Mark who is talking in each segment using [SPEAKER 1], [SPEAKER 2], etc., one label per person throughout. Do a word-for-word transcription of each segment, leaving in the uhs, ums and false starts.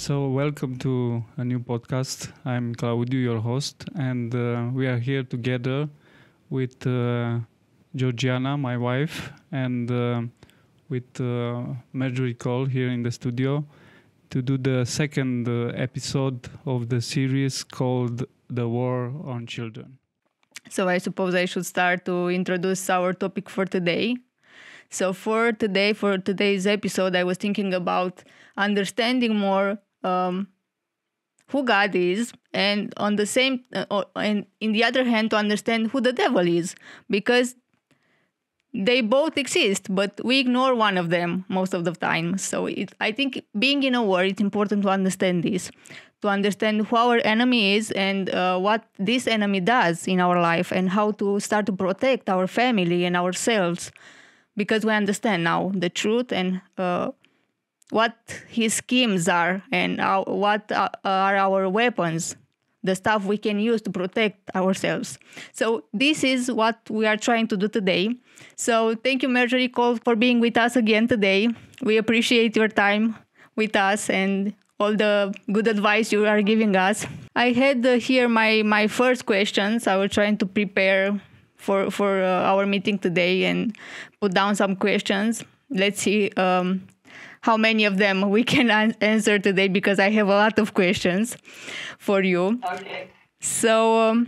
[SPEAKER 1] So, welcome to a new podcast. I'm Claudiu, your host, and uh, we are here together with uh, Georgiana, my wife, and uh, with uh, Marjorie Cole here in the studio to do the second uh, episode of the series called The War on Children.
[SPEAKER 2] So, I suppose I should start to introduce our topic for today. So, for today, for today's episode, I was thinking about understanding more um, who God is, and on the same, uh, and in the other hand, to understand who the devil is, because they both exist, but we ignore one of them most of the time. So, it, I think being in a war, it's important to understand this, to understand who our enemy is and uh, what this enemy does in our life, and how to start to protect our family and ourselves, because we understand now the truth and uh, what his schemes are, and our, what are our weapons, the stuff we can use to protect ourselves. So this is what we are trying to do today. So thank you, Marjorie Cole, for being with us again today. We appreciate your time with us and all the good advice you are giving us. I had uh, here my, my first questions. I was trying to prepare for, for uh, our meeting today and put down some questions. Let's see um, how many of them we can an- answer today, because I have a lot of questions for you.
[SPEAKER 3] Okay.
[SPEAKER 2] So, um,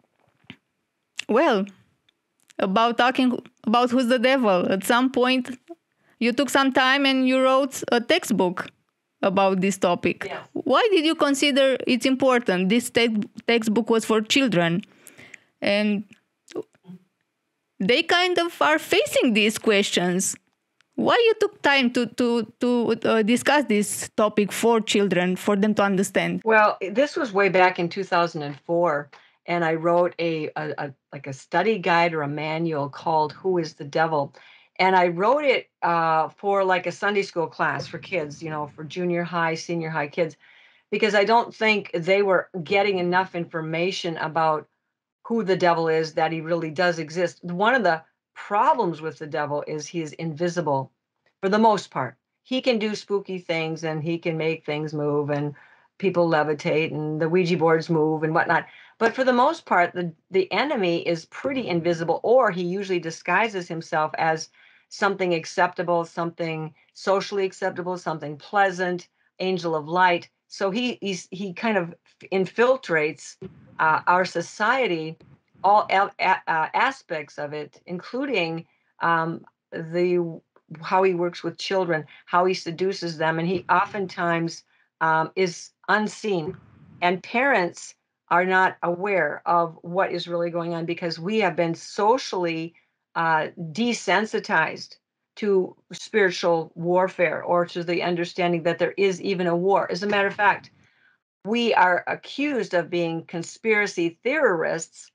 [SPEAKER 2] well, about talking about who's the devil, at some point you took some time and you wrote a textbook about this topic.
[SPEAKER 3] Yes.
[SPEAKER 2] Why did you consider it's important? This te- textbook was for children, and they kind of are facing these questions. Why you took time to to to uh, discuss this topic for children, for them to understand?
[SPEAKER 3] Well, this was way back in two thousand four, and I wrote a, a, a like a study guide or a manual called "Who is the Devil," and I wrote it uh, for like a Sunday school class for kids, you know, for junior high, senior high kids, because I don't think they were getting enough information about who the devil is, that he really does exist. One of the problems with the devil is he is invisible for the most part. He can do spooky things and he can make things move and people levitate and the Ouija boards move and whatnot. But for the most part, the, the enemy is pretty invisible, or he usually disguises himself as something acceptable, something socially acceptable, something pleasant, angel of light. So he he's, he kind of infiltrates uh, our society, all a- a- uh, aspects of it, including um, the how he works with children, how he seduces them, and he oftentimes um, is unseen, and parents are not aware of what is really going on because we have been socially uh, desensitized to spiritual warfare or to the understanding that there is even a war. As a matter of fact, we are accused of being conspiracy theorists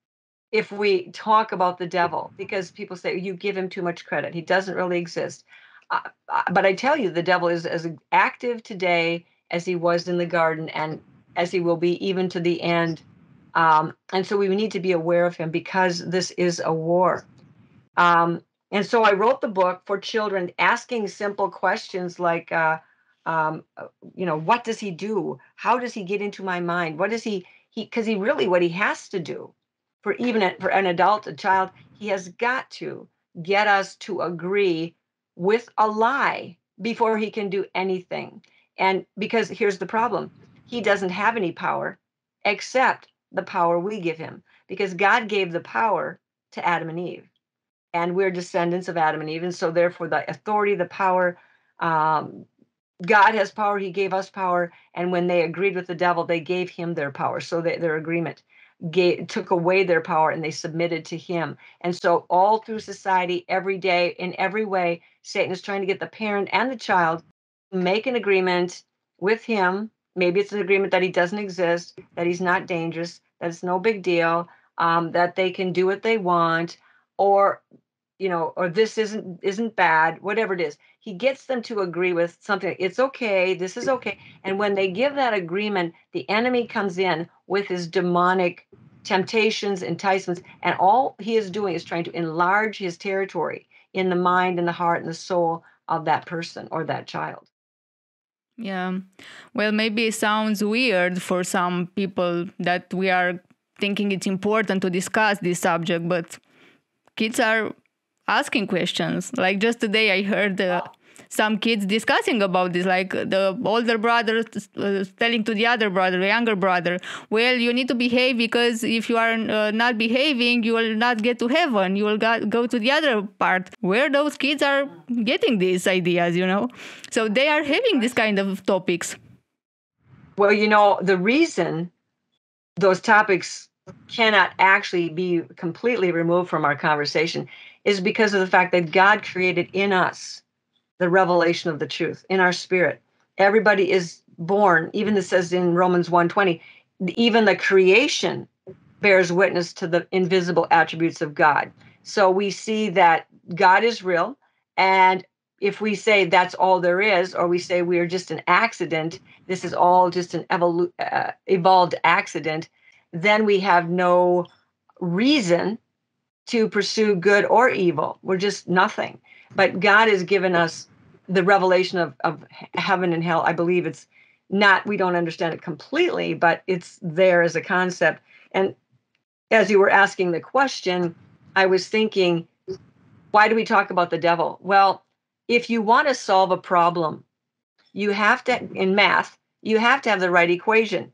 [SPEAKER 3] if we talk about the devil, because people say you give him too much credit. He doesn't really exist. Uh, uh, but I tell you, the devil is as active today as he was in the garden and as he will be even to the end. Um, and so we need to be aware of him because this is a war. Um, and so I wrote the book for children, asking simple questions like, uh, um, uh, you know, what does he do? How does he get into my mind? What does he, he, because he really, what he has to do for even a, for an adult, a child, he has got to get us to agree with a lie before he can do anything. And because here's the problem, he doesn't have any power except the power we give him, because God gave the power to Adam and Eve, and we're descendants of Adam and Eve. And so therefore the authority, the power, um, God has power, he gave us power. And when they agreed with the devil, they gave him their power. So they, their agreement gave, took away their power and they submitted to him. And so all through society, every day, in every way, Satan is trying to get the parent and the child to make an agreement with him. Maybe it's an agreement that he doesn't exist, that he's not dangerous, that it's no big deal, um, that they can do what they want, or you know, or this isn't isn't bad, whatever it is. He gets them to agree with something. It's okay. This is okay. And when they give that agreement, the enemy comes in with his demonic temptations, enticements, and all he is doing is trying to enlarge his territory in the mind and the heart and the soul of that person or that child.
[SPEAKER 2] Yeah. Well, maybe it sounds weird for some people that we are thinking it's important to discuss this subject, but kids are asking questions. Like just today, I heard uh, some kids discussing about this, like the older brother uh, telling to the other brother, the younger brother, well, you need to behave because if you are uh, not behaving, you will not get to heaven. You will go, go to the other part. Where those kids are getting these ideas, you know? So they are having this kind of topics.
[SPEAKER 3] Well, you know, the reason those topics cannot actually be completely removed from our conversation is because of the fact that God created in us the revelation of the truth in our spirit. Everybody is born, even it says in Romans one twenty, even the creation bears witness to the invisible attributes of God. So we see that God is real. And if we say that's all there is, or we say we are just an accident, this is all just an evolu- uh, evolved accident, then we have no reason to pursue good or evil. We're just nothing. But God has given us the revelation of, of heaven and hell. I believe it's not, we don't understand it completely, but it's there as a concept. And as you were asking the question, I was thinking, why do we talk about the devil? Well, if you want to solve a problem, you have to, in math, you have to have the right equation.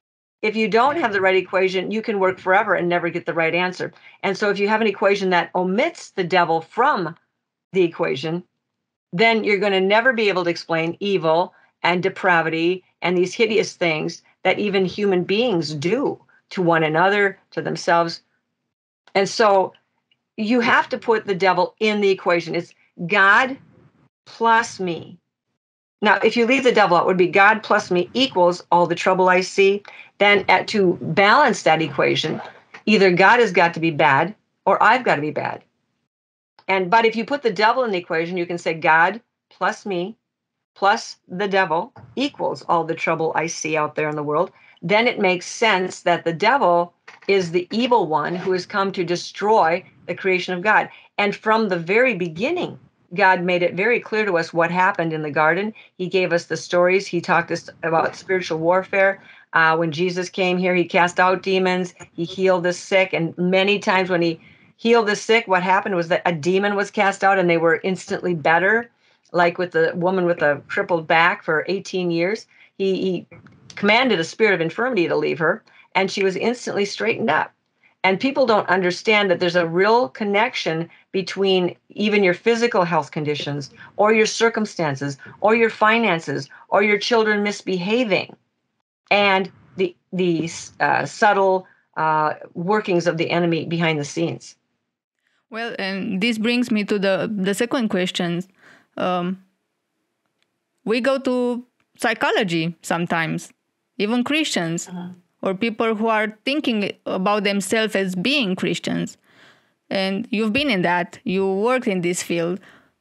[SPEAKER 3] If you don't have the right equation, you can work forever and never get the right answer. And so if you have an equation that omits the devil from the equation, then you're going to never be able to explain evil and depravity and these hideous things that even human beings do to one another, to themselves. And so you have to put the devil in the equation. It's God plus me. Now, if you leave the devil out, it would be God plus me equals all the trouble I see. Then at, to balance that equation, either God has got to be bad or I've got to be bad. And but if you put the devil in the equation, you can say God plus me plus the devil equals all the trouble I see out there in the world. Then it makes sense that the devil is the evil one who has come to destroy the creation of God. And from the very beginning, God made it very clear to us what happened in the garden. He gave us the stories. He talked to us about spiritual warfare. Uh, when Jesus came here, he cast out demons. He healed the sick. And many times when he healed the sick, what happened was that a demon was cast out and they were instantly better. Like with the woman with a crippled back for eighteen years, he, he commanded a spirit of infirmity to leave her, and she was instantly straightened up. And people don't understand that there's a real connection between even your physical health conditions or your circumstances or your finances or your children misbehaving and the, the uh, subtle uh, workings of the enemy behind the scenes.
[SPEAKER 2] Well, and this brings me to the, the second question. Um, we go to psychology sometimes, even Christians. Uh-huh. Or people who are thinking about themselves as being Christians. And you've been in that. You worked in this field.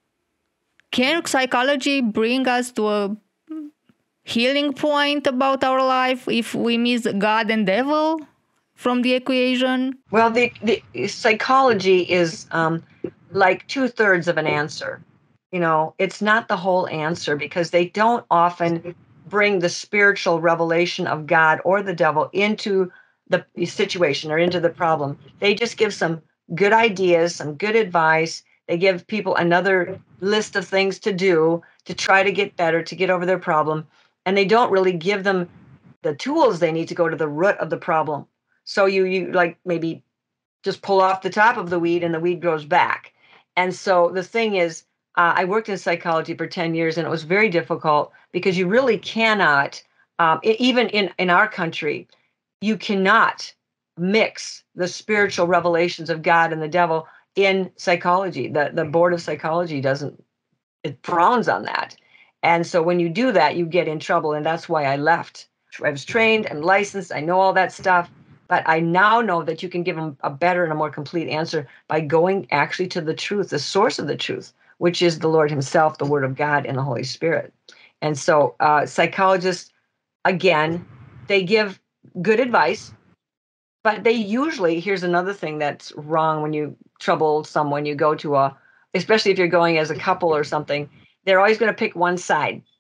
[SPEAKER 2] Can psychology bring us to a healing point about our life if we miss God and devil from the equation?
[SPEAKER 3] Well, the, the psychology is um, like two-thirds of an answer. You know, it's not the whole answer because they don't often bring the spiritual revelation of God or the devil into the situation or into the problem. They just give some good ideas, some good advice. They give people another list of things to do to try to get better, to get over their problem. And they don't really give them the tools they need to go to the root of the problem. So you, you like maybe just pull off the top of the weed and the weed grows back. And so the thing is, Uh, I worked in psychology for ten years, and it was very difficult because you really cannot, um, even in, in our country, you cannot mix the spiritual revelations of God and the devil in psychology. The, the Board of Psychology doesn't, it frowns on that. And so when you do that, you get in trouble, and that's why I left. I was trained, I'm licensed, I know all that stuff, but I now know that you can give them a better and a more complete answer by going actually to the truth, the source of the truth, which is the Lord himself, the Word of God, and the Holy Spirit. And so uh, psychologists, again, they give good advice, but they usually, here's another thing that's wrong when you trouble someone, you go to a, especially if you're going as a couple or something, they're always going to pick one side.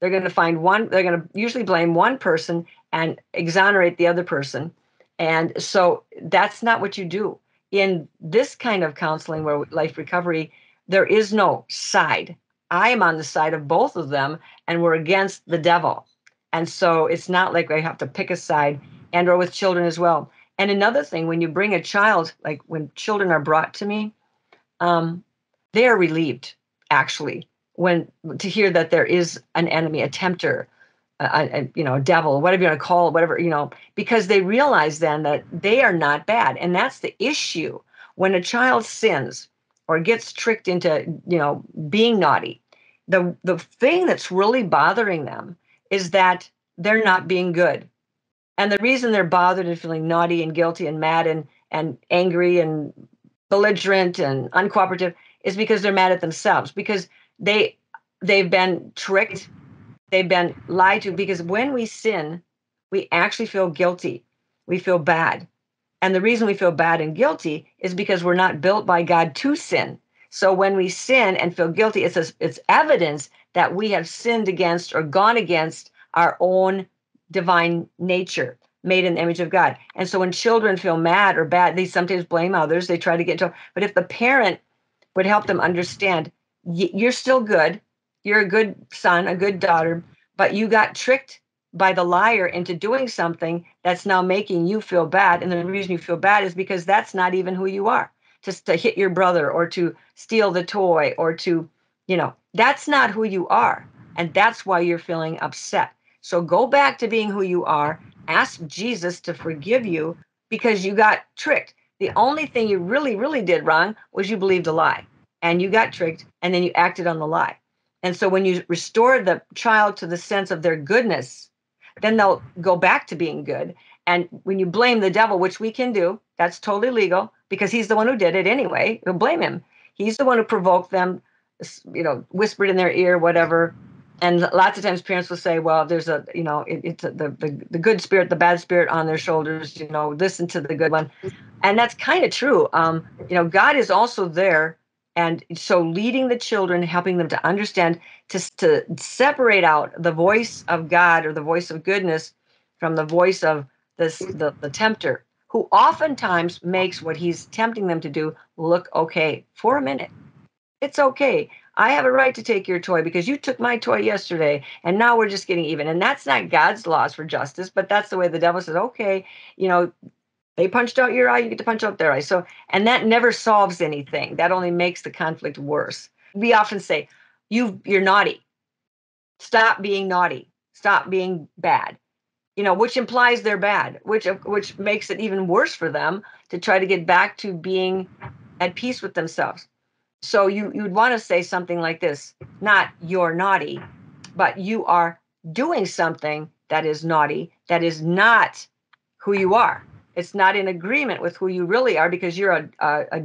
[SPEAKER 3] They're going to find one, they're going to usually blame one person and exonerate the other person. And so that's not what you do. In this kind of counseling where life recovery, there is no side. I am on the side of both of them, and we're against the devil. And so it's not like I have to pick a side, and or with children as well. And another thing, when you bring a child, like when children are brought to me, um, they are relieved, actually, when to hear that there is an enemy, a tempter, a, a, you know, a devil, whatever you want to call it, whatever, you know, because they realize then that they are not bad. And that's the issue. When a child sins or gets tricked into, you know, being naughty, the, the thing that's really bothering them is that they're not being good. And the reason they're bothered and feeling naughty and guilty and mad and, and angry and belligerent and uncooperative is because they're mad at themselves, because they, they've been tricked. They've been lied to, because when we sin, we actually feel guilty. We feel bad. And the reason we feel bad and guilty is because we're not built by God to sin. So when we sin and feel guilty, it's, a, it's evidence that we have sinned against or gone against our own divine nature, made in the image of God. And so when children feel mad or bad, they sometimes blame others. They try to get into, but if the parent would help them understand, you're still good. You're a good son, a good daughter, but you got tricked by the liar into doing something that's now making you feel bad. And the reason you feel bad is because that's not even who you are. Just to hit your brother or to steal the toy or to, you know, that's not who you are. And that's why you're feeling upset. So go back to being who you are. Ask Jesus to forgive you because you got tricked. The only thing you really, really did wrong was you believed a lie and you got tricked and then you acted on the lie. And so when you restore the child to the sense of their goodness, then they'll go back to being good. And when you blame the devil, which we can do, that's totally legal because he's the one who did it anyway. You'll blame him. He's the one who provoked them, you know, whispered in their ear, whatever. And lots of times parents will say, well, there's a, you know, it, it's a, the, the, the good spirit, the bad spirit on their shoulders, you know, listen to the good one. And that's kind of true. Um, you know, God is also there. And so leading the children, helping them to understand, to, to separate out the voice of God or the voice of goodness from the voice of this, the, the tempter, who oftentimes makes what he's tempting them to do look okay for a minute. It's okay. I have a right to take your toy because you took my toy yesterday and now we're just getting even. And that's not God's laws for justice, but that's the way the devil says, okay, you know, they punched out your eye, you get to punch out their eye. So, and that never solves anything. That only makes the conflict worse. We often say, you, you're naughty. Stop being naughty. Stop being bad. You know, which implies they're bad, which which makes it even worse for them to try to get back to being at peace with themselves. So you, you'd want to say something like this, not you're naughty, but you are doing something that is naughty, that is not who you are. It's not in agreement with who you really are because you're a, a,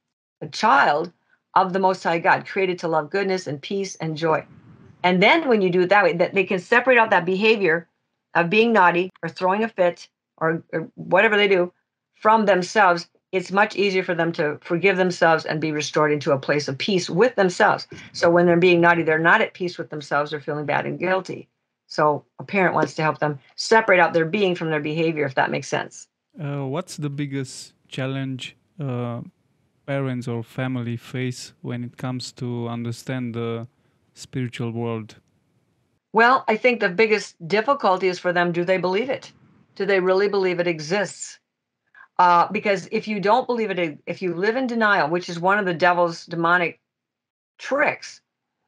[SPEAKER 3] a child of the Most High God, created to love goodness and peace and joy. And then when you do it that way, that they can separate out that behavior of being naughty or throwing a fit or, or whatever they do from themselves. It's much easier for them to forgive themselves and be restored into a place of peace with themselves. So when they're being naughty, they're not at peace with themselves. They're feeling bad and guilty. So a parent wants to help them separate out their being from their behavior, if that makes sense.
[SPEAKER 1] Uh, what's the biggest challenge uh, parents or family face when it comes to understand the spiritual world?
[SPEAKER 3] Well, I think the biggest difficulty is for them, do they believe it? Do they really believe it exists? Uh, because if you don't believe it, if you live in denial, which is one of the devil's demonic tricks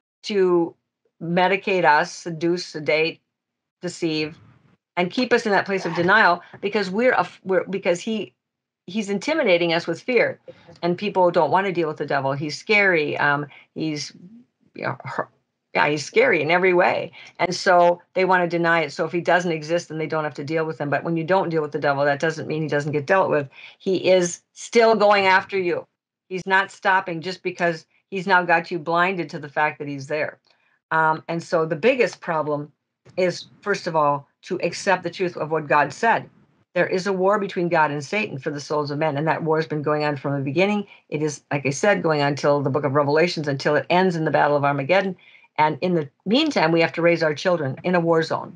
[SPEAKER 3] to medicate us, seduce, sedate, deceive, and keep us in that place of denial, because we're, we're because he he's intimidating us with fear, and people don't want to deal with the devil. He's scary. Um, he's you know, yeah, he's scary in every way. And so they want to deny it. So if he doesn't exist, then they don't have to deal with him. But when you don't deal with the devil, that doesn't mean he doesn't get dealt with. He is still going after you. He's not stopping just because he's now got you blinded to the fact that he's there. Um, and so the biggest problem is, first of all, to accept the truth of what God said. There is a war between God and Satan for the souls of men, and that war has been going on from the beginning. It is, like I said, going on until the book of Revelations, until it ends in the battle of Armageddon. And in the meantime, we have to raise our children in a war zone.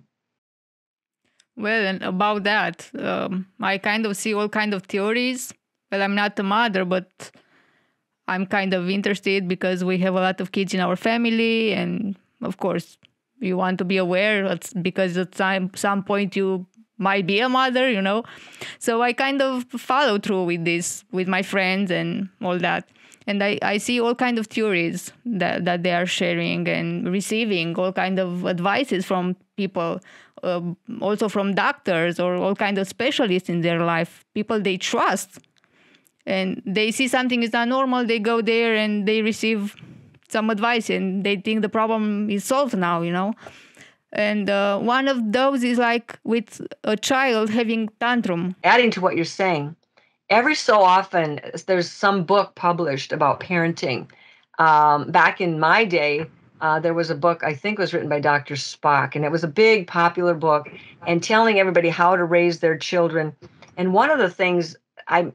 [SPEAKER 2] Well, and about that, um, I kind of see all kind of theories. Well, I'm not a mother, but I'm kind of interested because we have a lot of kids in our family, and of course, you want to be aware. It's because at some some point you might be a mother, you know. So I kind of follow through with this with my friends and all that. And I, I see all kind of theories that, that they are sharing and receiving all kind of advices from people, uh, also from doctors or all kind of specialists in their life, people they trust. And they see something is not normal, they go there and they receive some advice and they think the problem is solved now, you know. And uh, one of those is like with a child having tantrum.
[SPEAKER 3] Adding to what you're saying, every so often there's some book published about parenting. Um, back in my day, uh, there was a book, I think it was written by Doctor Spock, and it was a big popular book and telling everybody how to raise their children. And one of the things I,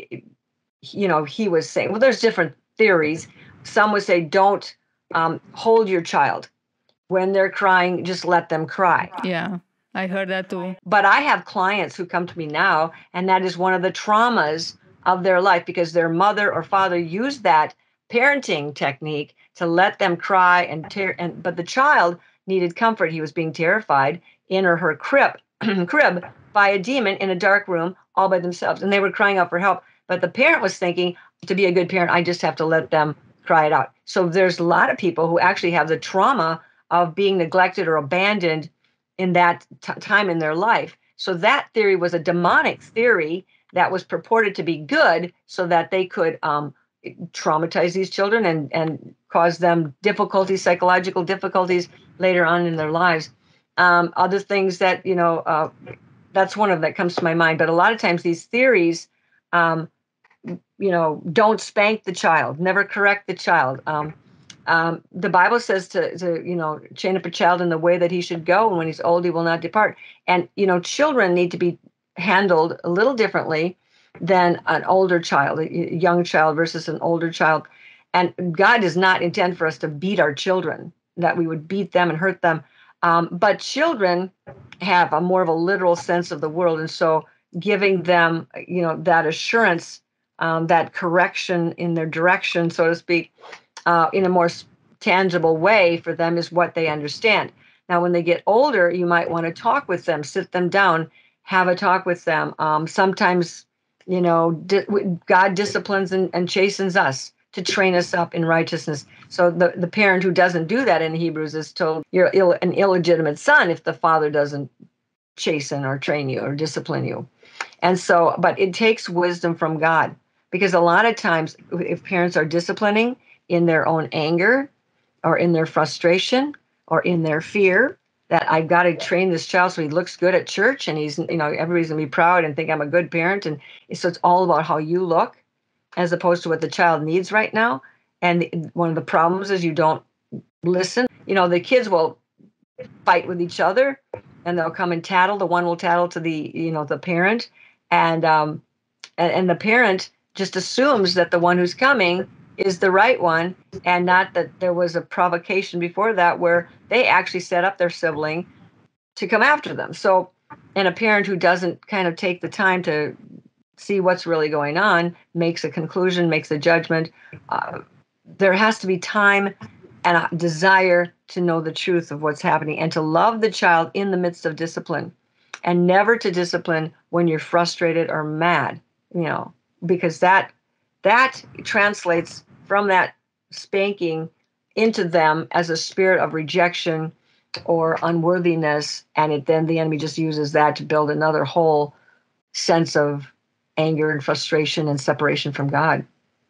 [SPEAKER 3] you know, he was saying, well, there's different theories. Some would say, don't um, hold your child. When they're crying, just let them cry.
[SPEAKER 2] Yeah, I heard that too.
[SPEAKER 3] But I have clients who come to me now, and that is one of the traumas of their life because their mother or father used that parenting technique to let them cry and tear. And but the child needed comfort. He was being terrified in or her crib, crib by a demon in a dark room all by themselves, and they were crying out for help. But the parent was thinking, to be a good parent, I just have to let them cry it out. So there's a lot of people who actually have the trauma of being neglected or abandoned in that t- time in their life. So that theory was a demonic theory that was purported to be good so that they could um, traumatize these children and, and cause them difficulties, psychological difficulties later on in their lives. Um, other things that, you know, uh, that's one of them that comes to my mind. But a lot of times these theories, um, you know, don't spank the child, never correct the child. Um, Um, the Bible says to, to, you know, train up a child in the way that he should go, and when he's old, he will not depart. And, you know, children need to be handled a little differently than an older child, a young child versus an older child. And God does not intend for us to beat our children, that we would beat them and hurt them. Um, but children have a more of a literal sense of the world. And so giving them, you know, that assurance, um, that correction in their direction, so to speak, Uh, in a more tangible way for them is what they understand. Now, when they get older, you might want to talk with them, sit them down, have a talk with them. Um, sometimes, you know, di- God disciplines and, and chastens us to train us up in righteousness. So the, the parent who doesn't do that in Hebrews is told you're Ill, an illegitimate son if the father doesn't chasten or train you or discipline you. And so, but it takes wisdom from God, because a lot of times if parents are disciplining in their own anger or in their frustration or in their fear that I've got to train this child so he looks good at church and he's, you know, everybody's going to be proud and think I'm a good parent. And so it's all about how you look as opposed to what the child needs right now. And one of the problems is you don't listen. You know, the kids will fight with each other and they'll come and tattle. The one will tattle to the, you know, the parent. And, um, and, and the parent just assumes that the one who's coming is the right one, and not that there was a provocation before that where they actually set up their sibling to come after them. So, and a parent who doesn't kind of take the time to see what's really going on makes a conclusion, makes a judgment. Uh, there has to be time and a desire to know the truth of what's happening and to love the child in the midst of discipline, and never to discipline when you're frustrated or mad, you know, because that That translates from that spanking into them as a spirit of rejection or unworthiness, and it then the enemy just uses that to build another whole sense of anger and frustration and separation from God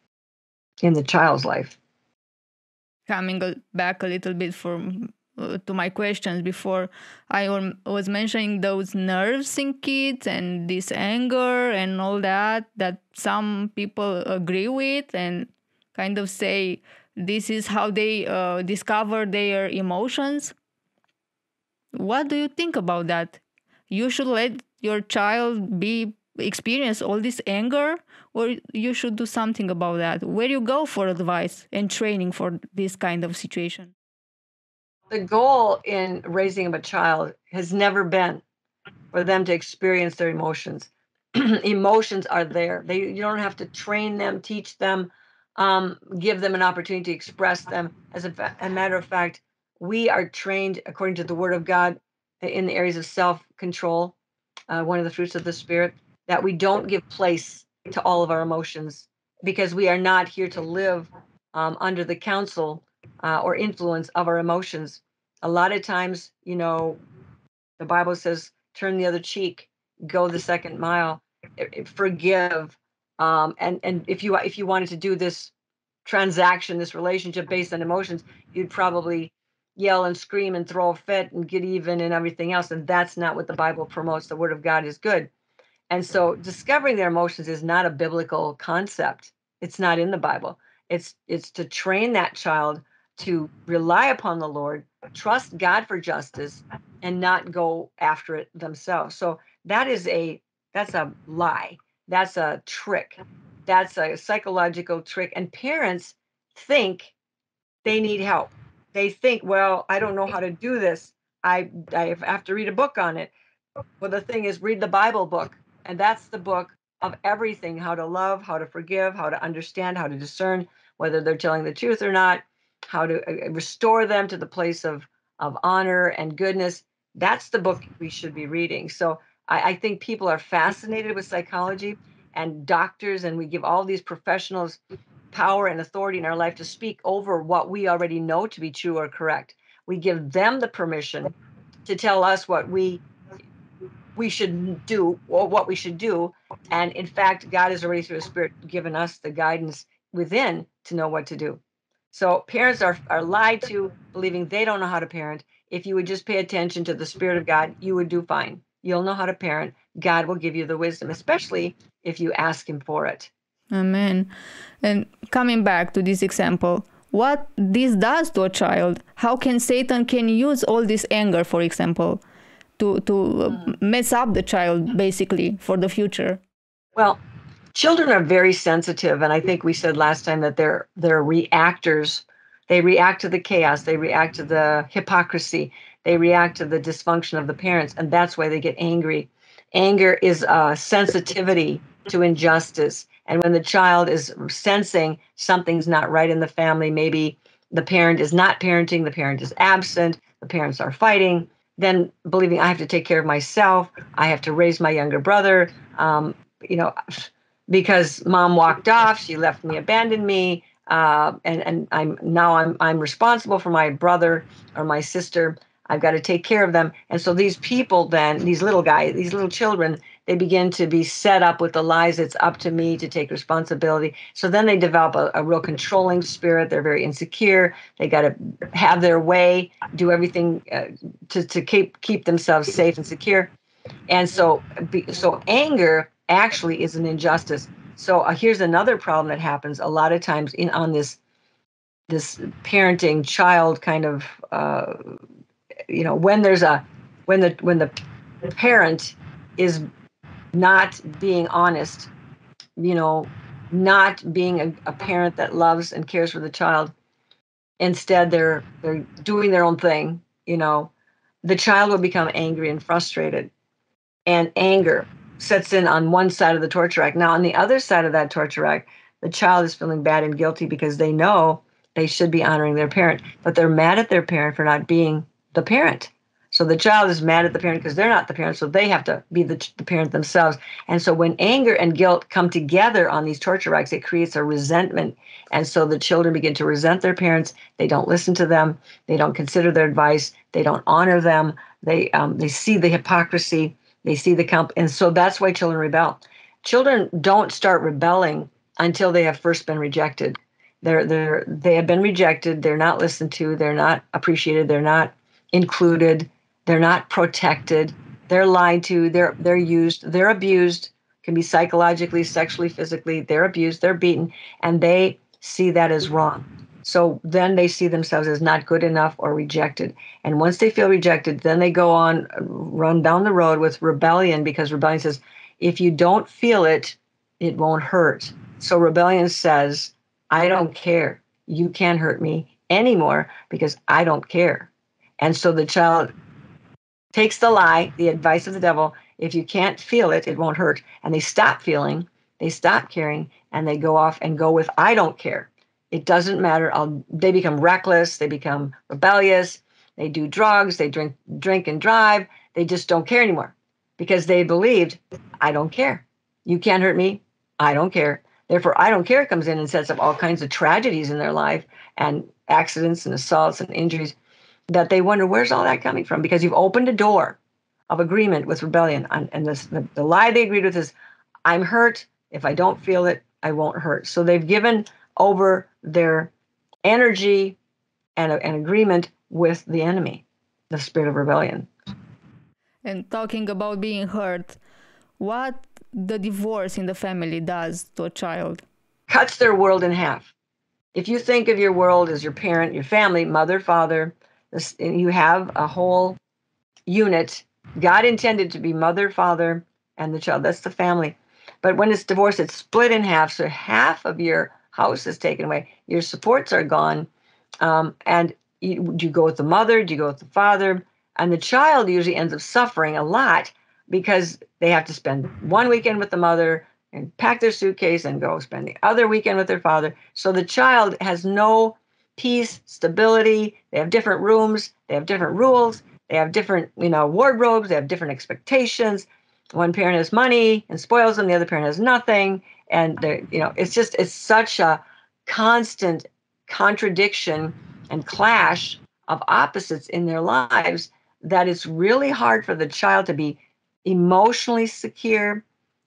[SPEAKER 3] in the child's life.
[SPEAKER 2] Coming back a little bit from uh, to my questions before, I was mentioning those nerves in kids and this anger and all that, that some people agree with and kind of say this is how they uh, discover their emotions. What do you think about that? You should let your child be experience all this anger, or you should do something about that? Where you go for advice and training for this kind of situation?
[SPEAKER 3] the goal in raising a child has never been for them to experience their emotions. Emotions are there. They you don't have to train them, teach them, um, give them an opportunity to express them. As a, fa- a matter of fact, we are trained according to the Word of God in the areas of self-control, uh, one of the fruits of the Spirit, that we don't give place to all of our emotions because we are not here to live um, under the counsel uh, or influence of our emotions. A lot of times, you know, the Bible says, turn the other cheek, go the second mile, i- i- forgive. Um, and and if you if you wanted to do this transaction, this relationship based on emotions, you'd probably yell and scream and throw a fit and get even and everything else. And that's not what the Bible promotes. The Word of God is good. And so discovering their emotions is not a biblical concept. It's not in the Bible. It's it's to train that child to rely upon the Lord, trust God for justice, and not go after it themselves. So that is a that's a lie. That's a trick. That's a psychological trick. And parents think they need help. They think, well, I don't know how to do this. I I have to read a book on it. Well, the thing is, read the Bible book, and that's the book of everything: how to love, how to forgive, how to understand, how to discern whether they're telling the truth or not, how to uh, uh, restore them to the place of of honor and goodness. That's the book we should be reading. So I, I think people are fascinated with psychology and doctors, and we give all these professionals power and authority in our life to speak over what we already know to be true or correct. We give them the permission to tell us what we we should do or what we should do. And in fact, God has already through His Spirit given us the guidance within to know what to do. So parents are, are lied to, believing they don't know how to parent. If you would just pay attention to the Spirit of God, you would do fine. You'll know how to parent. God will give you the wisdom, especially if you ask Him for it.
[SPEAKER 2] Amen. And coming back to this example, what this does to a child, how can Satan can use all this anger, for example, to, to mm. mess up the child, basically, for the future?
[SPEAKER 3] Well, children are very sensitive, and I think we said last time that they're they're reactors. They react to the chaos, they react to the hypocrisy, they react to the dysfunction of the parents, and that's why they get angry. Anger is a sensitivity to injustice, and when the child is sensing something's not right in the family, maybe the parent is not parenting, the parent is absent, the parents are fighting, then believing I have to take care of myself, I have to raise my younger brother, um, you know, because mom walked off, she left me, abandoned me, uh, and and I'm now I'm I'm responsible for my brother or my sister. I've got to take care of them. And so these people then, these little guys, these little children, they begin to be set up with the lies. It's up to me to take responsibility. So then they develop a, a real controlling spirit. They're very insecure. They got to have their way, do everything uh, to to keep keep themselves safe and secure. And so, so anger actually is an injustice. So uh, here's another problem that happens a lot of times in on this this parenting child kind of uh, you know when there's a when the when the parent is not being honest, you know, not being a, a parent that loves and cares for the child. Instead, they're they're doing their own thing. You know, the child will become angry and frustrated, and anger sets in on one side of the torture rack. Now, on the other side of that torture rack, the child is feeling bad and guilty because they know they should be honoring their parent, but they're mad at their parent for not being the parent. So the child is mad at the parent because they're not the parent, so they have to be the, the parent themselves. And so when anger and guilt come together on these torture racks, it creates a resentment. And so the children begin to resent their parents. They don't listen to them. They don't consider their advice. They don't honor them. They um, they see the hypocrisy. They see the comp, and so that's why children rebel. Children don't start rebelling until they have first been rejected. They're they're they have been rejected. They're not listened to. They're not appreciated. They're not included. They're not protected. They're lied to. They're they're used. They're abused. Can be psychologically, sexually, physically. They're abused. They're beaten, and they see that as wrong. So then they see themselves as not good enough or rejected. And once they feel rejected, then they go on, run down the road with rebellion, because rebellion says, if you don't feel it, it won't hurt. So rebellion says, I don't care. You can't hurt me anymore because I don't care. And so the child takes the lie, the advice of the devil. If you can't feel it, it won't hurt. And they stop feeling, they stop caring, and they go off and go with, I don't care. It doesn't matter. I'll, they become reckless. They become rebellious. They do drugs. They drink, drink and drive. They just don't care anymore because they believed, I don't care. You can't hurt me. I don't care. Therefore, I don't care comes in and sets up all kinds of tragedies in their life and accidents and assaults and injuries that they wonder, where's all that coming from? Because you've opened a door of agreement with rebellion. And this, the, the lie they agreed with is, I'm hurt. If I don't feel it, I won't hurt. So they've given over their energy and an agreement with the enemy, the spirit of rebellion.
[SPEAKER 2] And talking about being hurt, what the divorce in the family does to a child?
[SPEAKER 3] Cuts their world in half. If you think of your world as your parent, your family, mother, father, this, you have a whole unit. God intended to be mother, father, and the child. That's the family. But when it's divorced, it's split in half. So half of your house is taken away. Your supports are gone. Um, and you, do you go with the mother? Do you go with the father? And the child usually ends up suffering a lot because they have to spend one weekend with the mother and pack their suitcase and go spend the other weekend with their father. So the child has no peace, stability. They have different rooms. They have different rules. They have different, you know, wardrobes. They have different expectations. One parent has money and spoils them. The other parent has nothing. And, they, you know, it's just, it's such a constant contradiction and clash of opposites in their lives that it's really hard for the child to be emotionally secure,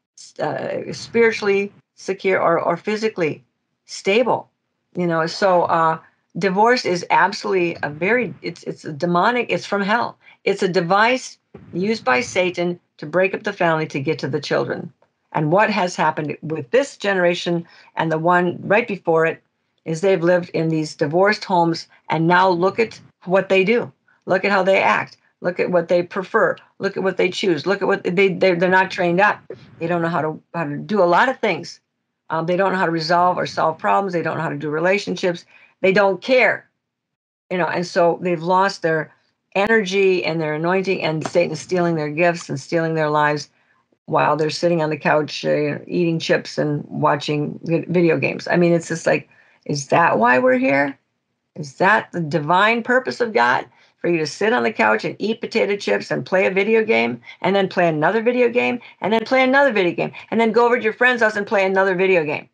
[SPEAKER 3] uh, spiritually secure, or, or physically stable. You know, so uh, divorce is absolutely a very, it's it's a demonic, it's from hell. It's a device used by Satan to break up the family to get to the children. And what has happened with this generation and the one right before it is they've lived in these divorced homes, and now look at what they do. Look at how they act. Look at what they prefer. Look at what they choose. Look at what they, they're, they're not trained up. They don't know how to, how to do a lot of things. Um, they don't know how to resolve or solve problems. They don't know how to do relationships. They don't care, you know, and so they've lost their energy and their anointing, and Satan is stealing their gifts and stealing their lives while they're sitting on the couch uh, eating chips and watching video games. I mean, it's just like, is that why we're here? Is that the divine purpose of God? For you to sit on the couch and eat potato chips and play a video game, and then play another video game, and then play another video game, and then go over to your friend's house and play another video game,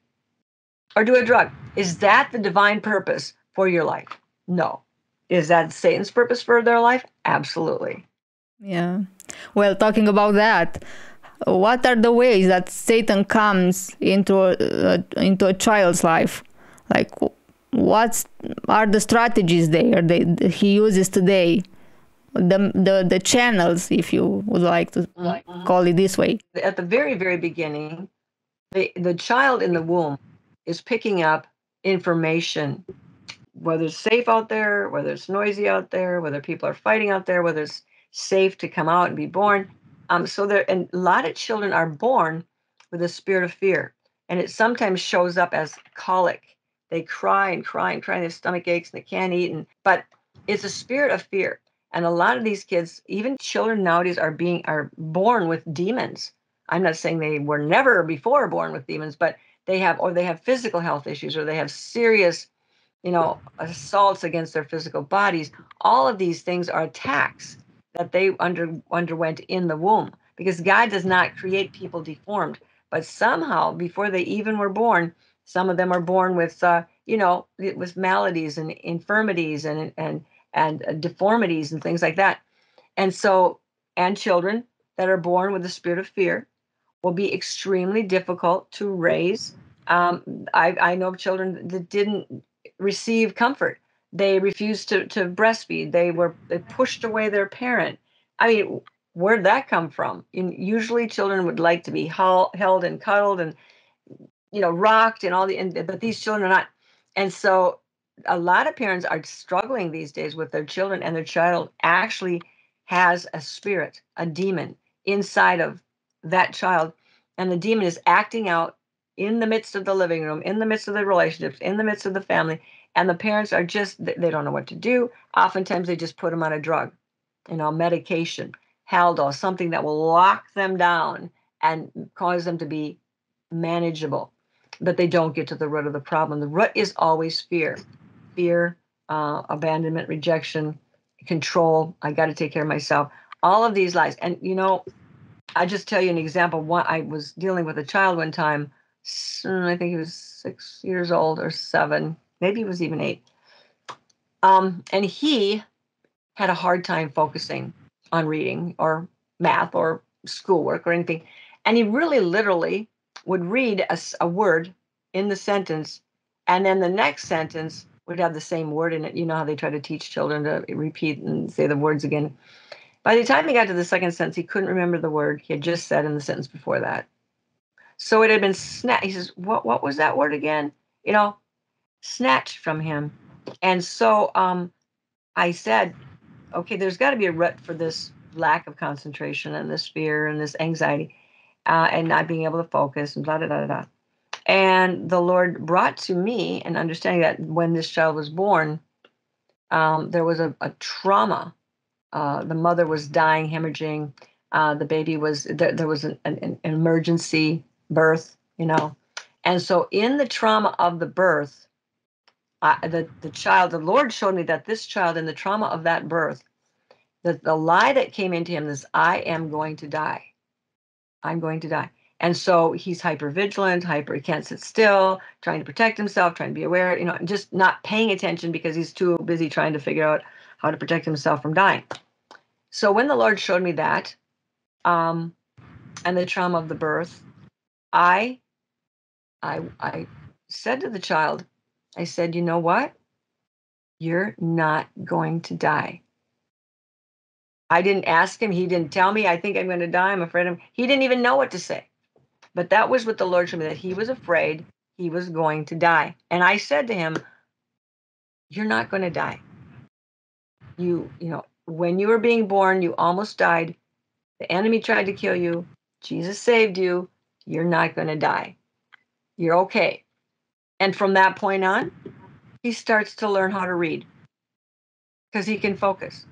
[SPEAKER 3] or do a drug? Is that the divine purpose for your life? No. Is that Satan's purpose for their life? Absolutely.
[SPEAKER 2] Yeah. Well, talking about that, what are the ways that Satan comes into a, into a child's life? Like, what are the strategies there that he uses today? The, the the channels, if you would like to mm-hmm. call it this way.
[SPEAKER 3] At the very, very beginning, the, the child in the womb is picking up information, whether it's safe out there, whether it's noisy out there, whether people are fighting out there, whether it's safe to come out and be born. Um, so there, and a lot of children are born with a spirit of fear, and it sometimes shows up as colic. They cry and cry and cry, and their stomach aches, and they can't eat. And but it's a spirit of fear. And a lot of these kids, even children nowadays, are being are born with demons. I'm not saying they were never before born with demons, but they have, or they have physical health issues, or they have serious, you know, assaults against their physical bodies. All of these things are attacks that they under underwent in the womb, because God does not create people deformed. But somehow, before they even were born, some of them are born with, uh, you know, with maladies and infirmities and and and uh, deformities and things like that. And so, and children that are born with the spirit of fear will be extremely difficult to raise. Um, I, I know of children that didn't receive comfort. They refused to to breastfeed. They were they pushed away their parent. I mean, where'd that come from? And usually, children would like to be held and cuddled and, you know, rocked and all the, and, but these children are not. And so a lot of parents are struggling these days with their children, and their child actually has a spirit, a demon inside of that child. And the demon is acting out in the midst of the living room, in the midst of the relationships, in the midst of the family. And the parents are just, they don't know what to do. Oftentimes they just put them on a drug, you know, medication, Haldol, something that will lock them down and cause them to be manageable. But they don't get to the root of the problem. The root is always fear. Fear, uh, abandonment, rejection, control. I got to take care of myself. All of these lies. And, you know, I just tell you an example. One, I was dealing with a child one time. I think he was six years old or seven. Maybe he was even eight. Um, and he had a hard time focusing on reading or math or schoolwork or anything. And he really literally would read a, a word in the sentence, and then the next sentence would have the same word in it. You know how they try to teach children to repeat and say the words again. By the time he got to the second sentence, he couldn't remember the word he had just said in the sentence before that. So it had been snatched. He says, what, what was that word again? You know, snatched from him. And so um, I said, okay, there's got to be a root for this lack of concentration and this fear and this anxiety uh, and not being able to focus and blah, blah, blah, blah. And the Lord brought to me an understanding that when this child was born, um, there was a, a trauma. Uh, the mother was dying, hemorrhaging. Uh, the baby was, there, there was an, an, an emergency birth, you know. And so in the trauma of the birth, uh, the, the child, the Lord showed me that this child in the trauma of that birth, that the lie that came into him is, I am going to die. I'm going to die. And so he's hyper vigilant, hyper, he can't sit still, trying to protect himself, trying to be aware, you know, just not paying attention because he's too busy trying to figure out how to protect himself from dying. So when the Lord showed me that, um, and the trauma of the birth, I, I, I said to the child, I said, you know what? You're not going to die. I didn't ask him. He didn't tell me, I think I'm going to die. I'm afraid of him. He didn't even know what to say. But that was what the Lord showed me, that he was afraid he was going to die. And I said to him, you're not going to die. You, you know, when you were being born, you almost died. The enemy tried to kill you. Jesus saved you. You're not going to die. You're okay. And from that point on, he starts to learn how to read because he can focus.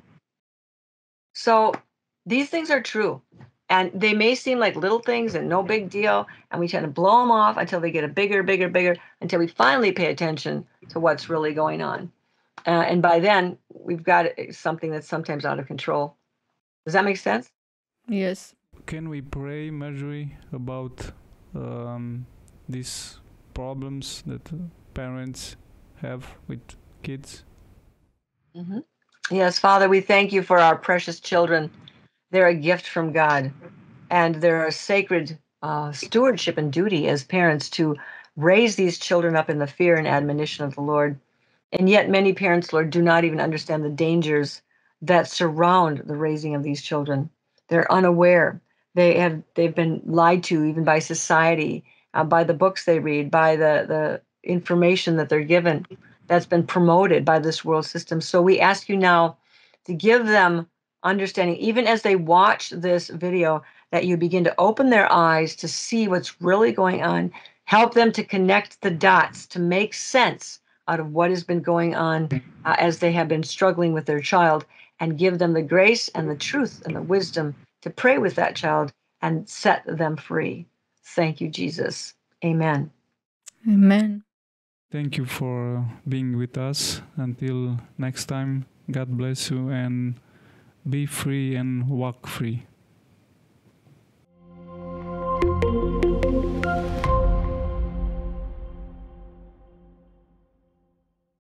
[SPEAKER 3] So these things are true. And they may seem like little things and no big deal, and we tend to blow them off until they get a bigger, bigger, bigger, until we finally pay attention to what's really going on. Uh, and by then, we've got something that's sometimes out of control. Does that make sense?
[SPEAKER 2] Yes.
[SPEAKER 1] Can we pray, Marjorie, about um, these problems that parents have with kids?
[SPEAKER 3] Mm-hmm. Yes, Father, we thank you for our precious children. They're a gift from God, and they're a sacred uh, stewardship and duty as parents to raise these children up in the fear and admonition of the Lord. And yet many parents, Lord, do not even understand the dangers that surround the raising of these children. They're unaware. They have, they've been lied to even by society, uh, by the books they read, by the, the information that they're given that's been promoted by this world system. So we ask you now to give them understanding, even as they watch this video, that you begin to open their eyes to see what's really going on, help them to connect the dots, to make sense out of what has been going on uh, as they have been struggling with their child, and give them the grace and the truth and the wisdom to pray with that child and set them free. Thank you, Jesus. Amen.
[SPEAKER 2] Amen.
[SPEAKER 1] Thank you for being with us. Until next time, God bless you and be free and walk free.